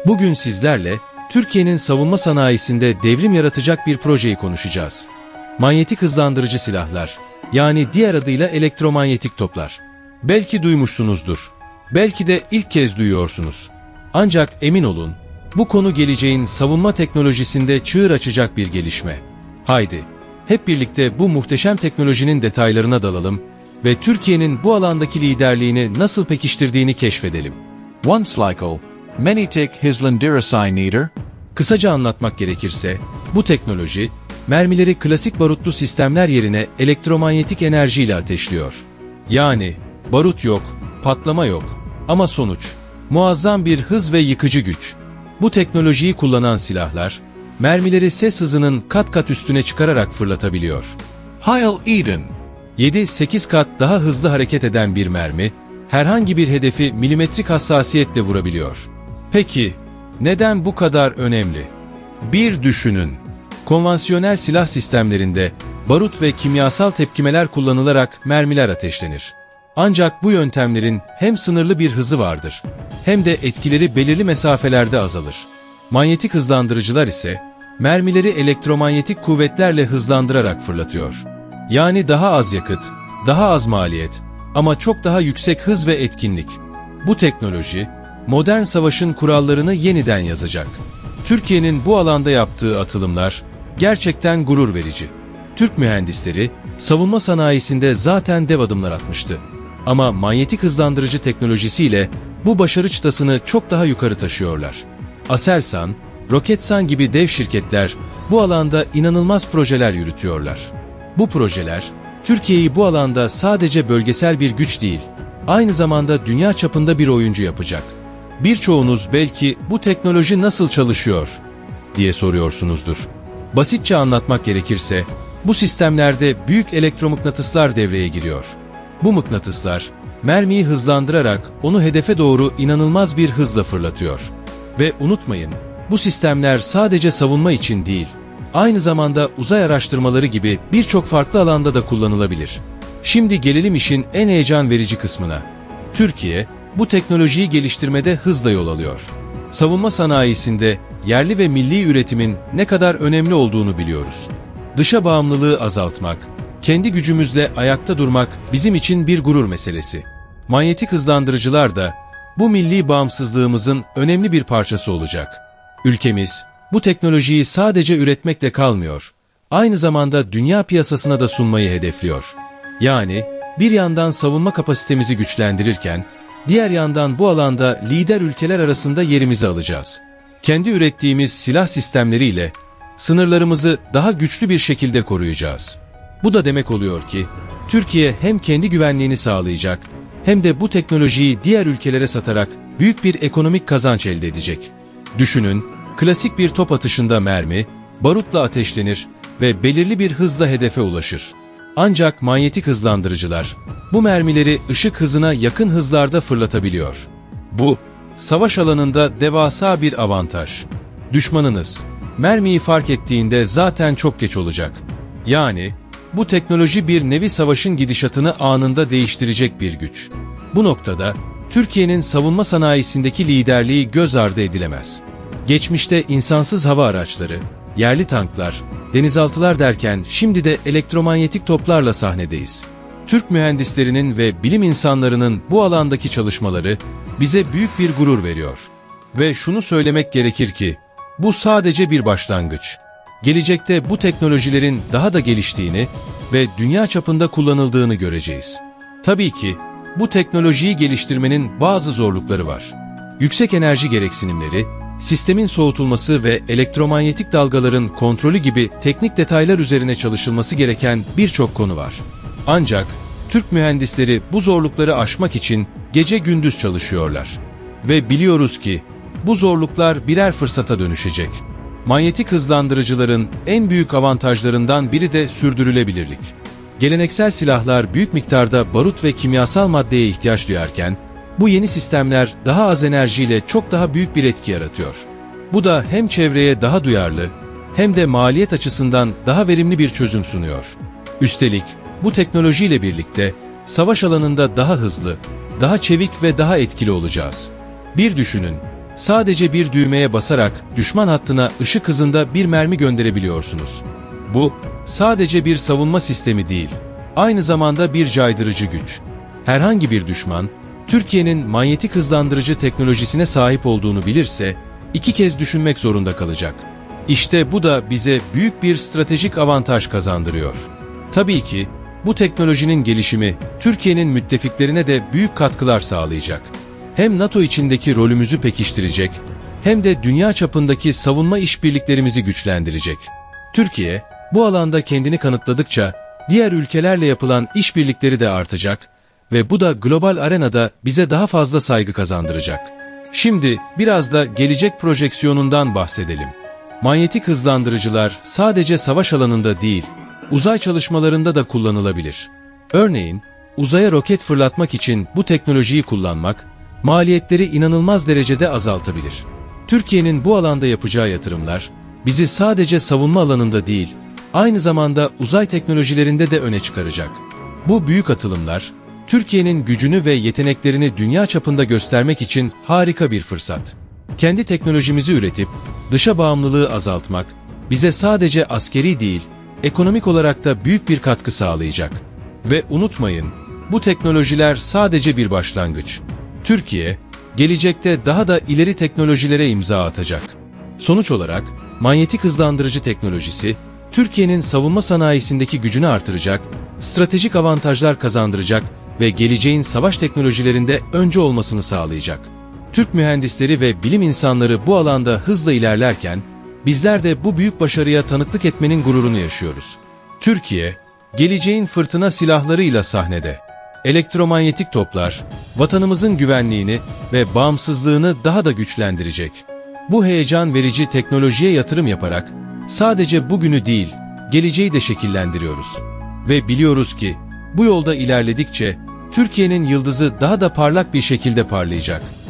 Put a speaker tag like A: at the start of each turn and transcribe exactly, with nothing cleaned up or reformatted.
A: Bugün sizlerle Türkiye'nin savunma sanayisinde devrim yaratacak bir projeyi konuşacağız. Manyetik hızlandırıcı silahlar, yani diğer adıyla elektromanyetik toplar. Belki duymuşsunuzdur, belki de ilk kez duyuyorsunuz. Ancak emin olun, bu konu geleceğin savunma teknolojisinde çığır açacak bir gelişme. Haydi, hep birlikte bu muhteşem teknolojinin detaylarına dalalım ve Türkiye'nin bu alandaki liderliğini nasıl pekiştirdiğini keşfedelim.
B: One cycle, Manyetik hızlandırıcı.
A: Kısaca anlatmak gerekirse, bu teknoloji, mermileri klasik barutlu sistemler yerine elektromanyetik enerjiyle ateşliyor. Yani, barut yok, patlama yok ama sonuç, muazzam bir hız ve yıkıcı güç. Bu teknolojiyi kullanan silahlar, mermileri ses hızının kat kat üstüne çıkararak fırlatabiliyor.
B: Heil Eden.
A: yedi sekiz kat daha hızlı hareket eden bir mermi, herhangi bir hedefi milimetrik hassasiyetle vurabiliyor. Peki, neden bu kadar önemli? Bir düşünün. Konvansiyonel silah sistemlerinde barut ve kimyasal tepkimeler kullanılarak mermiler ateşlenir. Ancak bu yöntemlerin hem sınırlı bir hızı vardır, hem de etkileri belirli mesafelerde azalır. Manyetik hızlandırıcılar ise, mermileri elektromanyetik kuvvetlerle hızlandırarak fırlatıyor. Yani daha az yakıt, daha az maliyet ama çok daha yüksek hız ve etkinlik. Bu teknoloji, modern savaşın kurallarını yeniden yazacak. Türkiye'nin bu alanda yaptığı atılımlar gerçekten gurur verici. Türk mühendisleri savunma sanayisinde zaten dev adımlar atmıştı. Ama manyetik hızlandırıcı teknolojisiyle bu başarı çıtasını çok daha yukarı taşıyorlar. Aselsan, Roketsan gibi dev şirketler bu alanda inanılmaz projeler yürütüyorlar. Bu projeler, Türkiye'yi bu alanda sadece bölgesel bir güç değil, aynı zamanda dünya çapında bir oyuncu yapacak. Birçoğunuz belki bu teknoloji nasıl çalışıyor diye soruyorsunuzdur. Basitçe anlatmak gerekirse, bu sistemlerde büyük elektromıknatıslar devreye giriyor. Bu mıknatıslar, mermiyi hızlandırarak onu hedefe doğru inanılmaz bir hızla fırlatıyor. Ve unutmayın, bu sistemler sadece savunma için değil, aynı zamanda uzay araştırmaları gibi birçok farklı alanda da kullanılabilir. Şimdi gelelim işin en heyecan verici kısmına. Türkiye, bu teknolojiyi geliştirmede hızla yol alıyor. Savunma sanayisinde yerli ve milli üretimin ne kadar önemli olduğunu biliyoruz. Dışa bağımlılığı azaltmak, kendi gücümüzle ayakta durmak bizim için bir gurur meselesi. Manyetik hızlandırıcılar da bu milli bağımsızlığımızın önemli bir parçası olacak. Ülkemiz, bu teknolojiyi sadece üretmekle kalmıyor, aynı zamanda dünya piyasasına da sunmayı hedefliyor. Yani, bir yandan savunma kapasitemizi güçlendirirken, diğer yandan bu alanda lider ülkeler arasında yerimizi alacağız. Kendi ürettiğimiz silah sistemleriyle sınırlarımızı daha güçlü bir şekilde koruyacağız. Bu da demek oluyor ki, Türkiye hem kendi güvenliğini sağlayacak, hem de bu teknolojiyi diğer ülkelere satarak büyük bir ekonomik kazanç elde edecek. Düşünün, klasik bir top atışında mermi, barutla ateşlenir ve belirli bir hızla hedefe ulaşır. Ancak manyetik hızlandırıcılar, bu mermileri ışık hızına yakın hızlarda fırlatabiliyor. Bu, savaş alanında devasa bir avantaj. Düşmanınız, mermiyi fark ettiğinde zaten çok geç olacak. Yani, bu teknoloji bir nevi savaşın gidişatını anında değiştirecek bir güç. Bu noktada, Türkiye'nin savunma sanayisindeki liderliği göz ardı edilemez. Geçmişte insansız hava araçları, yerli tanklar, denizaltılar derken şimdi de elektromanyetik toplarla sahnedeyiz. Türk mühendislerinin ve bilim insanlarının bu alandaki çalışmaları bize büyük bir gurur veriyor. Ve şunu söylemek gerekir ki, bu sadece bir başlangıç. Gelecekte bu teknolojilerin daha da geliştiğini ve dünya çapında kullanıldığını göreceğiz. Tabii ki, bu teknolojiyi geliştirmenin bazı zorlukları var. Yüksek enerji gereksinimleri, sistemin soğutulması ve elektromanyetik dalgaların kontrolü gibi teknik detaylar üzerine çalışılması gereken birçok konu var. Ancak Türk mühendisleri bu zorlukları aşmak için gece gündüz çalışıyorlar. Ve biliyoruz ki bu zorluklar birer fırsata dönüşecek. Manyetik hızlandırıcıların en büyük avantajlarından biri de sürdürülebilirlik. Geleneksel silahlar büyük miktarda barut ve kimyasal maddeye ihtiyaç duyarken, bu yeni sistemler daha az enerjiyle çok daha büyük bir etki yaratıyor. Bu da hem çevreye daha duyarlı, hem de maliyet açısından daha verimli bir çözüm sunuyor. Üstelik, bu teknolojiyle birlikte, savaş alanında daha hızlı, daha çevik ve daha etkili olacağız. Bir düşünün, Sadece bir düğmeye basarak düşman hattına ışık hızında bir mermi gönderebiliyorsunuz. Bu, sadece bir savunma sistemi değil, aynı zamanda bir caydırıcı güç. Herhangi bir düşman, Türkiye'nin manyetik hızlandırıcı teknolojisine sahip olduğunu bilirse, iki kez düşünmek zorunda kalacak. İşte bu da bize büyük bir stratejik avantaj kazandırıyor. Tabii ki, bu teknolojinin gelişimi, Türkiye'nin müttefiklerine de büyük katkılar sağlayacak. Hem NATO içindeki rolümüzü pekiştirecek, hem de dünya çapındaki savunma işbirliklerimizi güçlendirecek. Türkiye, bu alanda kendini kanıtladıkça, diğer ülkelerle yapılan işbirlikleri de artacak ve bu da global arenada bize daha fazla saygı kazandıracak. Şimdi biraz da gelecek projeksiyonundan bahsedelim. Manyetik hızlandırıcılar sadece savaş alanında değil, uzay çalışmalarında da kullanılabilir. Örneğin, uzaya roket fırlatmak için bu teknolojiyi kullanmak, maliyetleri inanılmaz derecede azaltabilir. Türkiye'nin bu alanda yapacağı yatırımlar, bizi sadece savunma alanında değil, aynı zamanda uzay teknolojilerinde de öne çıkaracak. Bu büyük atılımlar, Türkiye'nin gücünü ve yeteneklerini dünya çapında göstermek için harika bir fırsat. Kendi teknolojimizi üretip, dışa bağımlılığı azaltmak, bize sadece askeri değil, ekonomik olarak da büyük bir katkı sağlayacak. Ve unutmayın, bu teknolojiler sadece bir başlangıç. Türkiye, gelecekte daha da ileri teknolojilere imza atacak. Sonuç olarak, manyetik hızlandırıcı teknolojisi, Türkiye'nin savunma sanayisindeki gücünü artıracak, stratejik avantajlar kazandıracak ve geleceğin savaş teknolojilerinde önce olmasını sağlayacak. Türk mühendisleri ve bilim insanları bu alanda hızla ilerlerken, bizler de bu büyük başarıya tanıklık etmenin gururunu yaşıyoruz. Türkiye, geleceğin fırtına silahlarıyla sahnede. Elektromanyetik toplar, vatanımızın güvenliğini ve bağımsızlığını daha da güçlendirecek. Bu heyecan verici teknolojiye yatırım yaparak, sadece bugünü değil, geleceği de şekillendiriyoruz. Ve biliyoruz ki, bu yolda ilerledikçe, Türkiye'nin yıldızı daha da parlak bir şekilde parlayacak.